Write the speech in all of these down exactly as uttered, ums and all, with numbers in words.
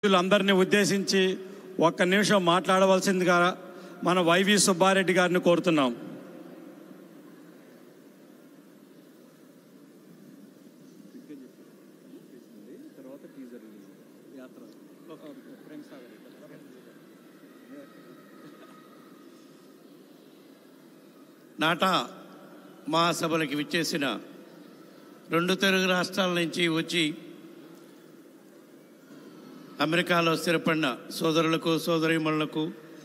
అందరినీ ఉద్దేశించి ఒక్క నిమిషం మాట్లాడవలసిందిగా మన వైవి సుబ్బారెడ్డి గారిని కోరుతున్నాం. నాటా మహాసభలకి విచ్చేసిన రెండు తెలుగు రాష్ట్రాల నుంచి వచ్చి అమెరికాలో స్థిరపడిన సోదరులకు సోదరీమణులకు,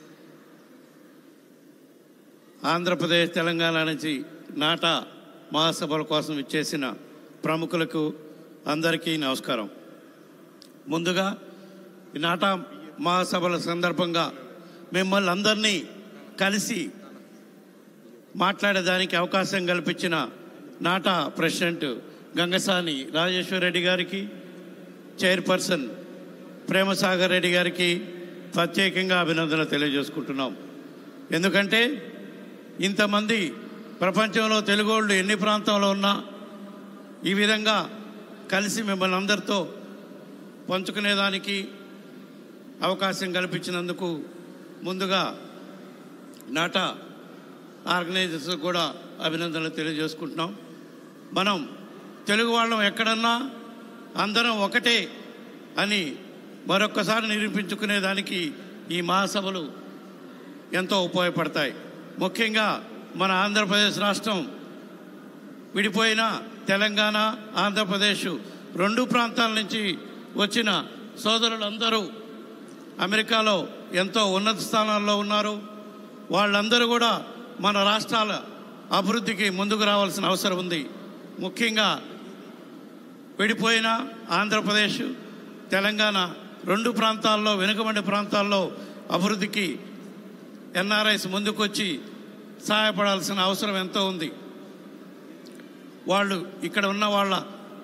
ఆంధ్రప్రదేశ్ తెలంగాణ నుంచి నాటా మహాసభల కోసం విచ్చేసిన ప్రముఖులకు అందరికీ నమస్కారం. ముందుగా ఈ నాటా మహాసభల సందర్భంగా మిమ్మల్ని అందరినీ కలిసి మాట్లాడేదానికి అవకాశం కల్పించిన నాటా ప్రెసిడెంట్ గంగసాని రాజేశ్వర్ రెడ్డి గారికి, చైర్పర్సన్ ప్రేమసాగర్ రెడ్డి గారికి ప్రత్యేకంగా అభినందనలు తెలియజేసుకుంటున్నాం. ఎందుకంటే ఇంతమంది ప్రపంచంలో తెలుగోళ్ళు ఎన్ని ప్రాంతంలో ఉన్నా ఈ విధంగా కలిసి మిమ్మల్ని అందరితో పంచుకునేదానికి అవకాశం కల్పించినందుకు ముందుగా నాటా ఆర్గనైజర్స్ కూడా అభినందనలు తెలియజేసుకుంటున్నాం. మనం తెలుగు వాళ్ళం ఎక్కడన్నా అందరం ఒకటే అని మరొక్కసారి నిరూపించుకునేదానికి ఈ మహాసభలు ఎంతో ఉపయోగపడతాయి. ముఖ్యంగా మన ఆంధ్రప్రదేశ్ రాష్ట్రం విడిపోయిన తెలంగాణ, ఆంధ్రప్రదేశ్ రెండు ప్రాంతాల నుంచి వచ్చిన సోదరులందరూ అమెరికాలో ఎంతో ఉన్నత స్థానాల్లో ఉన్నారు. వాళ్ళందరూ కూడా మన రాష్ట్రాల అభివృద్ధికి ముందుకు రావాల్సిన అవసరం ఉంది. ముఖ్యంగా విడిపోయిన ఆంధ్రప్రదేశ్, తెలంగాణ రెండు ప్రాంతాల్లో, వెనుకబడిన ప్రాంతాల్లో అభివృద్ధికి ఎన్ఆర్ఐస్ ముందుకొచ్చి సహాయపడాల్సిన అవసరం ఎంతో ఉంది. వాళ్ళు ఇక్కడ ఉన్న వాళ్ళ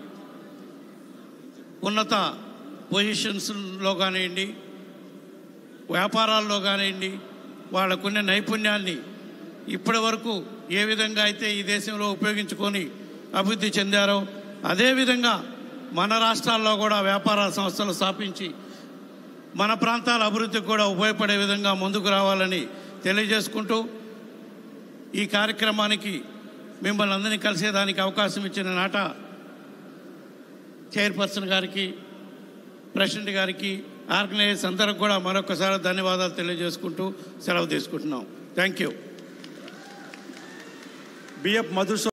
ఉన్నత పొజిషన్స్లో కానివ్వండి, వ్యాపారాల్లో కానివ్వండి, వాళ్ళకున్న నైపుణ్యాన్ని ఇప్పటి వరకు ఏ విధంగా అయితే ఈ దేశంలో ఉపయోగించుకొని అభివృద్ధి చెందారో అదేవిధంగా మన రాష్ట్రాల్లో కూడా వ్యాపార సంస్థలు స్థాపించి మన ప్రాంతాల అభివృద్ధికి కూడా ఉపయోగపడే విధంగా ముందుకు రావాలని తెలియజేసుకుంటూ ఈ కార్యక్రమానికి మిమ్మల్ని అందరినీ కలిసేదానికి అవకాశం ఇచ్చిన నాటా చైర్పర్సన్ గారికి, ప్రెసిడెంట్ గారికి, ఆర్గనైజర్స్ అందరికి కూడా మరొకసారి ధన్యవాదాలు తెలియజేసుకుంటూ సెలవు తీసుకుంటున్నాం. Thank you. బిఎఫ్ మధుసూదన్